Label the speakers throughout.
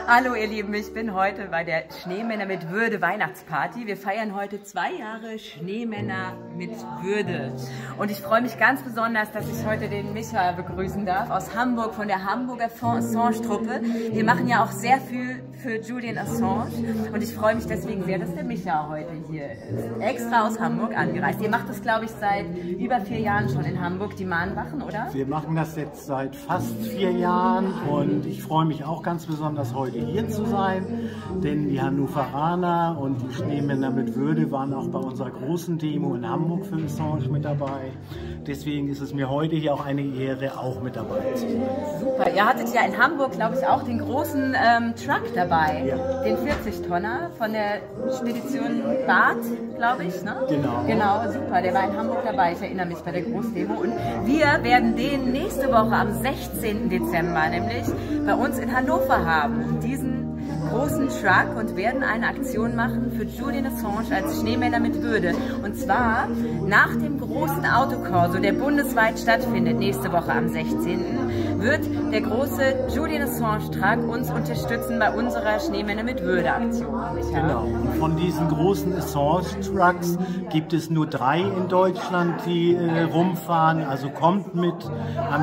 Speaker 1: Hallo ihr Lieben, ich bin heute bei der Schneemänner mit Würde Weihnachtsparty. Wir feiern heute 2 Jahre Schneemänner mit Würde. Und ich freue mich ganz besonders, dass ich heute den Micha begrüßen darf aus Hamburg von der Hamburger Assange-Truppe. Wir machen ja auch sehr viel für Julian Assange und ich freue mich deswegen sehr, dass der Micha heute hier ist. Extra aus Hamburg angereist. Ihr macht das, glaube ich, seit über 4 Jahren schon in Hamburg, die Mahnwachen, oder?
Speaker 2: Wir machen das jetzt seit fast 4 Jahren und ich freue mich auch ganz besonders, heute hier zu sein, denn die Hannoveraner und die Schneemänner mit Würde waren auch bei unserer großen Demo in Hamburg für Assange mit dabei. Deswegen ist es mir heute hier auch eine Ehre, auch mit dabei zu sein.
Speaker 1: Super, ihr hattet ja in Hamburg, glaube ich, auch den großen Truck dabei,
Speaker 2: ja.
Speaker 1: Den 40-Tonner von der Spedition Barth, glaube ich, ne?
Speaker 2: Genau.
Speaker 1: Genau, super, der war in Hamburg dabei, ich erinnere mich bei der Großdemo. Und wir werden den nächste Woche am 16. Dezember nämlich bei uns in Hannover haben, diesen großen Truck, und werden eine Aktion machen für Julian Assange als Schneemänner mit Würde. Und zwar nach dem großen Autokorso, der bundesweit stattfindet, nächste Woche am 16. wird der große Julian Assange Truck uns unterstützen bei unserer Schneemänner mit Würde Aktion.
Speaker 2: Genau. Von diesen großen Assange Trucks gibt es nur 3 in Deutschland, die rumfahren. Also kommt mit am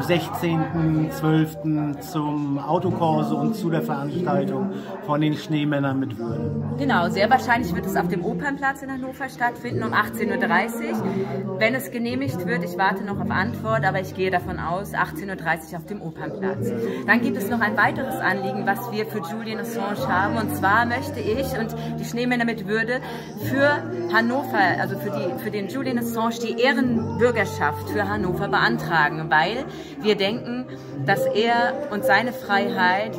Speaker 2: 16.12. zum Autokorso und zu der Veranstaltung von den Schneemännern mit Würde.
Speaker 1: Genau, sehr wahrscheinlich wird es auf dem Opernplatz in Hannover stattfinden um 18:30 Uhr. Wenn es genehmigt wird, ich warte noch auf Antwort, aber ich gehe davon aus, 18:30 Uhr auf dem Opernplatz. Dann gibt es noch ein weiteres Anliegen, was wir für Julian Assange haben, und zwar möchte ich und die Schneemänner mit Würde für Hannover, also für den Julian Assange, die Ehrenbürgerschaft für Hannover beantragen, weil wir denken, dass er und seine Freiheit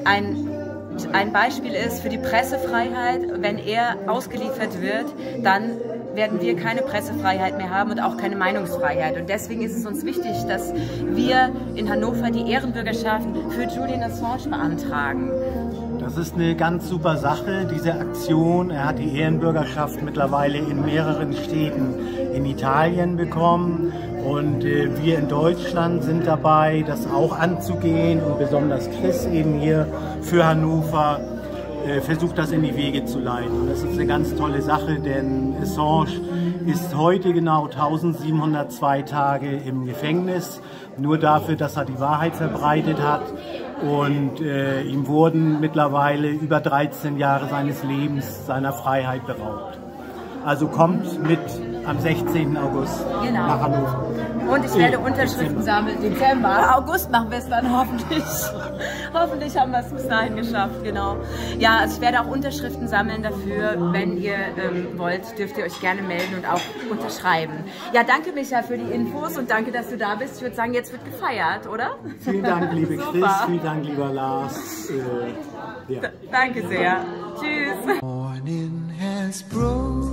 Speaker 1: ein Beispiel ist für die Pressefreiheit. Wenn er ausgeliefert wird, dann werden wir keine Pressefreiheit mehr haben und auch keine Meinungsfreiheit. Und deswegen ist es uns wichtig, dass wir in Hannover die Ehrenbürgerschaft für Julian Assange beantragen.
Speaker 2: Das ist eine ganz super Sache, diese Aktion. Er hat die Ehrenbürgerschaft mittlerweile in mehreren Städten in Italien bekommen. Und wir in Deutschland sind dabei, das auch anzugehen. Und besonders Chris eben hier für Hannover versucht, das in die Wege zu leiten. Und das ist eine ganz tolle Sache, denn Assange ist heute genau 1702 Tage im Gefängnis. Nur dafür, dass er die Wahrheit verbreitet hat. Und ihm wurden mittlerweile über 13 Jahre seines Lebens, seiner Freiheit beraubt. Also kommt mit am 16. August nach Hannover.
Speaker 1: Und ich werde Unterschriften sammeln. Dezember, August machen wir es dann hoffentlich. Hoffentlich haben wir es bis dahin geschafft, genau. Ja, also ich werde auch Unterschriften sammeln dafür. Wenn ihr wollt, dürft ihr euch gerne melden und auch unterschreiben. Ja, danke Micha für die Infos und danke, dass du da bist. Ich würde sagen, jetzt wird gefeiert, oder?
Speaker 2: Vielen Dank, liebe Chris. Vielen Dank, lieber Lars. Ja.
Speaker 1: Danke sehr. Tschüss.
Speaker 3: Morning has broken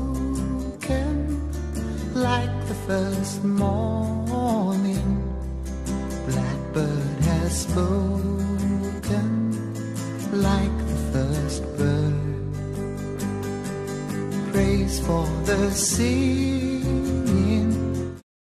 Speaker 3: like the first morning. Blackbird has spoken like the first bird. Praise for the sea.